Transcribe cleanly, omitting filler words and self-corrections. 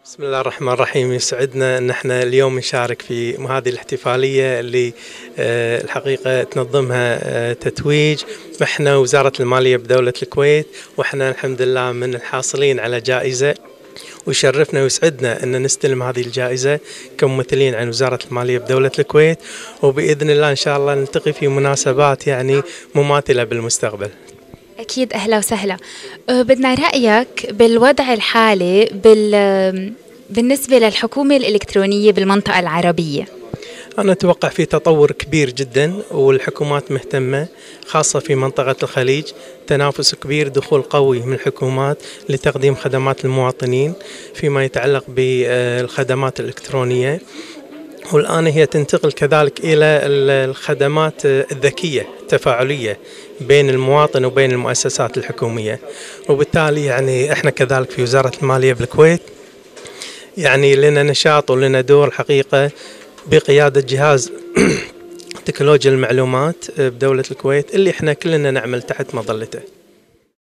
بسم الله الرحمن الرحيم. يسعدنا ان احنا اليوم نشارك في هذه الاحتفاليه اللي الحقيقه تنظمها تتويج احنا وزاره الماليه بدوله الكويت، واحنا الحمد لله من الحاصلين على جائزه، ويشرفنا ويسعدنا ان نستلم هذه الجائزه كممثلين عن وزاره الماليه بدوله الكويت، وباذن الله ان شاء الله نلتقي في مناسبات يعني مماثله بالمستقبل. أكيد، أهلا وسهلا. بدنا رأيك بالوضع الحالي بالنسبة للحكومة الإلكترونية بالمنطقة العربية. أنا أتوقع في تطور كبير جدا، والحكومات مهتمة خاصة في منطقة الخليج، تنافس كبير، دخول قوي من الحكومات لتقديم خدمات للمواطنين فيما يتعلق بالخدمات الإلكترونية، والآن هي تنتقل كذلك إلى الخدمات الذكية التفاعلية بين المواطن وبين المؤسسات الحكومية. وبالتالي يعني احنا كذلك في وزارة المالية بالكويت يعني لنا نشاط ولنا دور حقيقة بقيادة جهاز تكنولوجيا المعلومات بدولة الكويت اللي احنا كلنا نعمل تحت مظلته.